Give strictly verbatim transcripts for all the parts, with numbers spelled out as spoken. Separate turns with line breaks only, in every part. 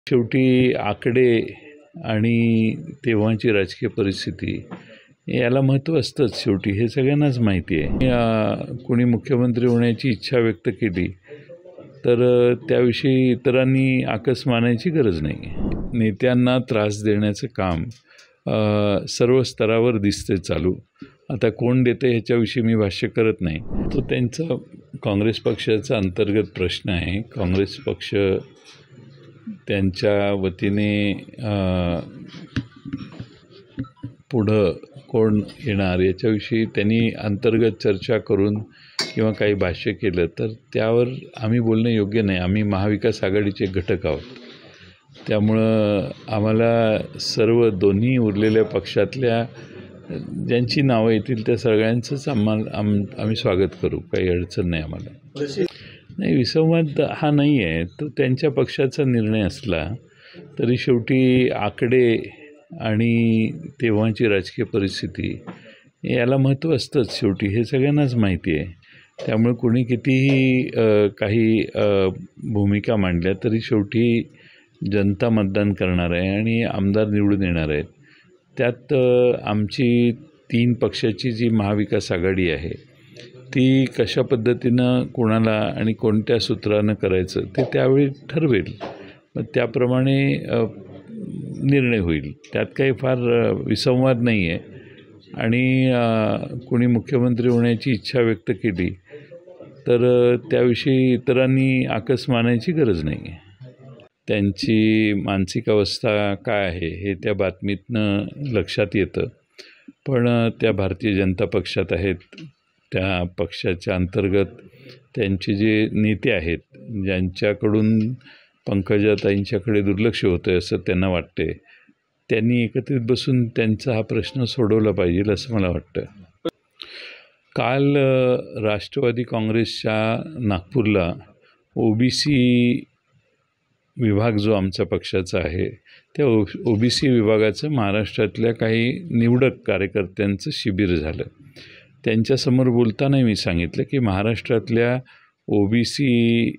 शेवटी आकडे आणि तेव्हाची राजकीय परिस्थिती याला महत्त्व असतंच. शेवटी हे सगळ्यांनाच माहिती आहे. अ, कोणी मुख्यमंत्री होण्याची इच्छा व्यक्त केली तर अ, त्याविषयी इतरांनी आकस मानायची गरज नाही आहे. नेत्यांना त्रास देण्याचं काम अ, सर्व स्तरावर दिसते चालू. आता कोण देते ह्याच्याविषयी मी भाष्य करत नाही. तो त्यांचा काँग्रेस पक्षाचा अंतर्गत प्रश्न आहे. काँग्रेस पक्ष त्यांच्या वतीने अ, पुढं कोण येणार याच्याविषयी त्यांनी अंतर्गत चर्चा करून किंवा काही भाष्य केलं तर त्यावर आम्ही बोलणं योग्य नाही. आम्ही महाविकास आघाडीचे घटक आहोत. त्यामुळं आम्हाला सर्व दोन्ही उरलेल्या पक्षातल्या ज्यांची नावं येतील त्या सगळ्यांचंच आम्हाला आम आम्ही स्वागत करू. काही अडचण नाही आम्हाला. नाही, विसंवाद हा नाही आहे. तो त्यांच्या पक्षाचा निर्णय असला तरी शेवटी आकडे आणि तेव्हाची राजकीय परिस्थिती याला महत्त्व असतंच. शेवटी हे सगळ्यांनाच माहिती आहे. त्यामुळे कोणी कितीही अ, काही अ, भूमिका मांडल्या तरी शेवटी जनता मतदान करणार आहे आणि आमदार निवडून येणार आहेत. त्यात अ, आमची तीन पक्षाची जी महाविकास आघाडी आहे ती कशा पद्धतीनं कोणाला आणि कोणत्या सूत्रानं करायचं ते त्यावेळी ठरवेल. मग त्याप्रमाणे अ, निर्णय होईल. त्यात काही फार विसंवाद नाही आहे. आणि कोणी मुख्यमंत्री होण्याची इच्छा व्यक्त केली तर त्याविषयी इतरांनी आकस मानायची गरज नाही आहे. त्यांची मानसिक अवस्था काय आहे हे त्या बातमीतनं लक्षात येतं. पण त्या भारतीय जनता पक्षात आहेत. त्या पक्षाच्या अंतर्गत त्यांचे जे नेते आहेत ज्यांच्याकडून पंकजाताईंच्याकडे दुर्लक्ष होतं आहे असं त्यांना वाटते, त्यांनी एकत्रित बसून त्यांचा हा प्रश्न सोडवला पाहिजे असं मला वाटतं. काल राष्ट्रवादी काँग्रेसच्या नागपूरला ओबीसी विभाग जो आमच्या पक्षाचा आहे त्या ओ ओबीसी विभागाचं महाराष्ट्रातल्या काही निवडक कार्यकर्त्यांचं शिबिर झालं. त्यांच्यासमोर बोलताना मी सांगितलं की महाराष्ट्रातल्या ओबीसी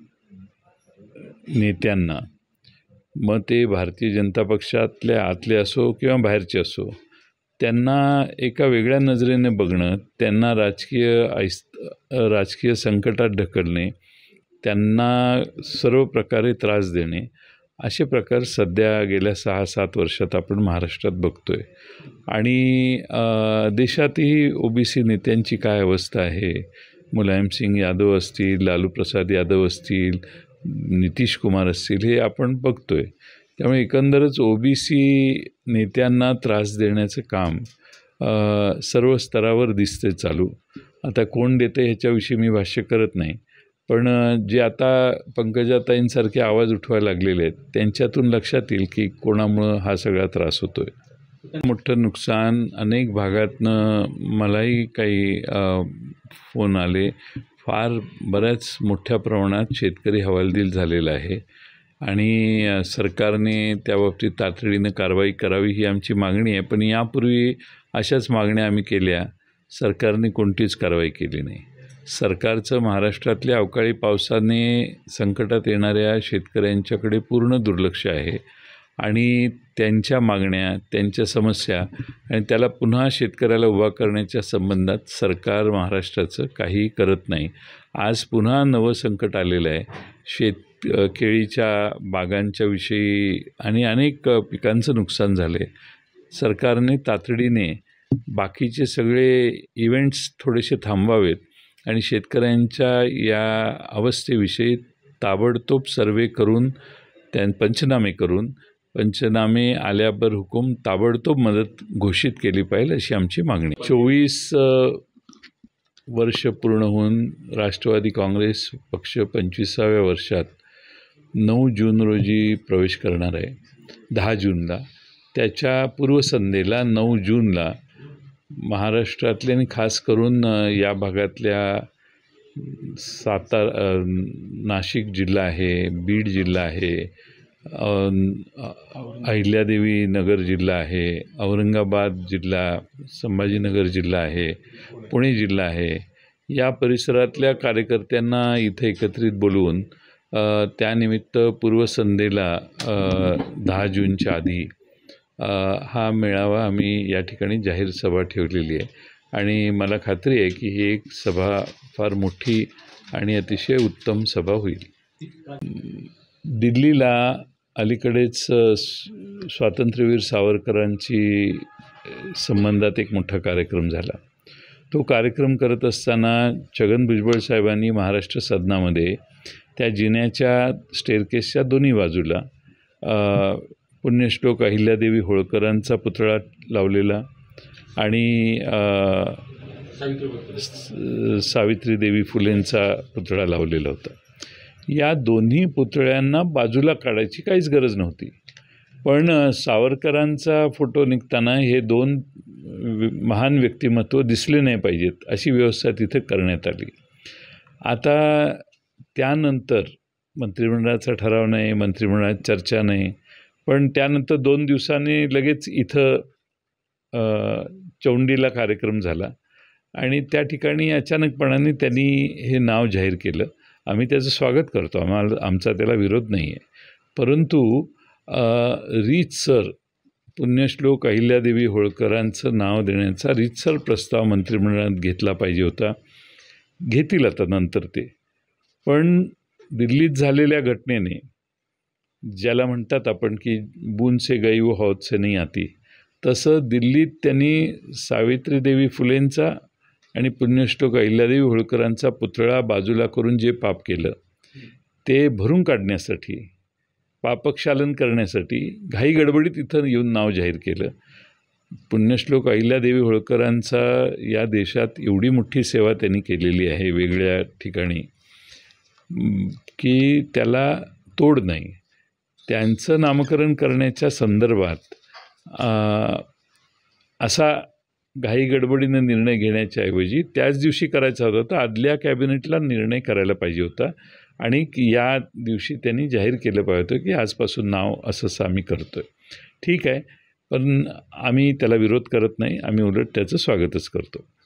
नेत्यांना, मग ते भारतीय जनता पक्षातल्या आतले असो किंवा बाहेरचे असो, त्यांना एका वेगळ्या नजरेने बघणं, त्यांना राजकीय ऐस राजकीय संकटात ढकलणे, त्यांना सर्व प्रकारे त्रास देणे असे प्रकार सध्या गेल्या सहा सात वर्षात आपण महाराष्ट्रात बघतो आहे. आणि देशातही ओबीसी नेत्यांची काय अवस्था आहे, मुलायम सिंग यादव असतील, लालू प्रसाद यादव असतील, नितीश कुमार असतील, हे आपण बघतो आहे. त्यामुळे एकंदरच ओबीसी नेत्यांना त्रास देण्याचं काम सर्व स्तरावर दिसते चालू. आता कोण देते ह्याच्याविषयी मी भाष्य करत नाही. पण जे आता पंकजाताईंसारखे आवाज उठवायला लागलेले आहेत त्यांच्यातून लक्षात येईल की कोणामुळं हा सगळा त्रास होतो आहे. मोठं नुकसान अनेक भागातनं मलाही काही फोन आले. फार बऱ्याच मोठ्या प्रमाणात शेतकरी हवालदिल झालेला आहे आणि सरकारने त्याबाबतीत तातडीनं कारवाई करावी ही आमची मागणी आहे. पण यापूर्वी अशाच मागण्या आम्ही केल्या, सरकारने कोणतीच कारवाई केली नाही. सरकारचं महाराष्ट्रातल्या अवकाळी पावसाने संकटात येणाऱ्या शेतकऱ्यांच्याकडे पूर्ण दुर्लक्ष आहे आणि त्यांच्या मागण्या, त्यांच्या समस्या आणि त्याला पुन्हा शेतकऱ्याला उभा करण्याच्या संबंधात सरकार महाराष्ट्राचं काही करत नाही. आज पुन्हा नवं संकट आलेलं आहे. शेत केळीच्या बागांच्या विषयी आणि अनेक पिकांचं नुकसान झालं आहे. सरकारने तातडीने बाकीचे सगळे इव्हेंट्स थोडेसे थांबवावेत आणि शेतकऱ्यांच्या या अवस्थेविषयी ताबडतोब सर्वे करून त्या पंचनामे करून पंचनामे आल्यावर हुकूम ताबडतोब मदत घोषित केली पाहिजे अशी आमची मागणी. चोवीस वर्ष पूर्ण होऊन राष्ट्रवादी काँग्रेस पक्ष पंचवीसाव्या वर्षात नऊ जून रोजी प्रवेश करणार आहे. दहा जूनला त्याच्या पूर्वसंध्येला नऊ जूनला महाराष्ट्रातले आणि खास करून या भागातल्या सातारा, नाशिक जिल्हा आहे, बीड जिल्हा आहे, अहिल्यादेवी नगर जिल्हा आहे, औरंगाबाद जिल्हा, संभाजीनगर जिल्हा आहे, पुणे जिल्हा आहे, या परिसरातल्या कार्यकर्त्यांना इथे एकत्रित बोलवून त्यानिमित्त पूर्वसंध्येला दहा जूनच्या आधी हा मेळावा आम्ही या ठिकाणी जाहीर सभा ठेवलेली आहे आणि मला खात्री आहे की ही एक सभा फार मोठी आणि अतिशय उत्तम सभा होईल. दिल्लीला अलीकडेच स्वातंत्र्यवीर सावरकरांची संबंधात एक मोठा कार्यक्रम झाला. तो कार्यक्रम करत असताना छगन भुजबळ साहेबांनी महाराष्ट्र सदनामध्ये त्या जिन्याच्या स्टेअरकेसच्या दोन्ही बाजूला पुण्यश्लोक अहिल्यादेवी होळकरांचा पुतळा लावलेला आणि सावित्रीदेवी फुलेंचा पुतळा लावलेला होता. या दोन्ही पुतळ्यांना बाजूला काढायची काहीच गरज नव्हती, पण सावरकरांचा फोटो निघताना हे दोन महान व्यक्तिमत्व दिसले नाही पाहिजेत अशी व्यवस्था तिथे करण्यात आली. आता त्यानंतर मंत्रिमंडळाचा ठराव नाही, मंत्रिमंडळात चर्चा नाही, पण त्यानंतर दोन दिवसांनी लगेच इथं चौंडीला कार्यक्रम झाला आणि त्या ठिकाणी अचानकपणाने त्यांनी हे नाव जाहीर केलं. आम्ही त्याचं स्वागत करतो, आम्हाला आमचा त्याला विरोध नाही आहे, परंतु रीतसर पुण्यश्लोक अहिल्यादेवी होळकरांचं नाव देण्याचा रीतसर प्रस्ताव मंत्रिमंडळात घेतला पाहिजे होता. घेतील आता नंतर ते, पण दिल्लीत झालेल्या घटनेने, ज्याला म्हणतात आपण की बूंद से गई वो हौद से नहीं आती, तसं दिल्लीत त्यांनी सावित्रीदेवी फुलेंचा आणि पुण्यश्लोक अहिल्यादेवी होळकरांचा पुतळा बाजूला करून जे पाप केलं ते भरून काढण्यासाठी, पापक्षालन करण्यासाठी घाई गडबडीत इथं येऊन नाव जाहीर केलं. पुण्यश्लोक अहिल्यादेवी होळकरांचा या देशात एवढी मोठी सेवा त्यांनी केलेली आहे वेगळ्या ठिकाणी की त्याला तोड नाही. त्यांचं नामकरण करण्याच्या संदर्भात असा घाई गडबडीनं निर्णय घेण्याच्या ऐवजी त्याच दिवशी करायचा होता, तर आदल्या कॅबिनेटला निर्णय करायला पाहिजे होता आणि या दिवशी त्यांनी जाहीर केलं पाहिजे होतं की आजपासून नाव असंच आम्ही करतो आहे. ठीक आहे, पण आम्ही त्याला विरोध करत नाही, आम्ही उलट त्याचं स्वागतच करतो.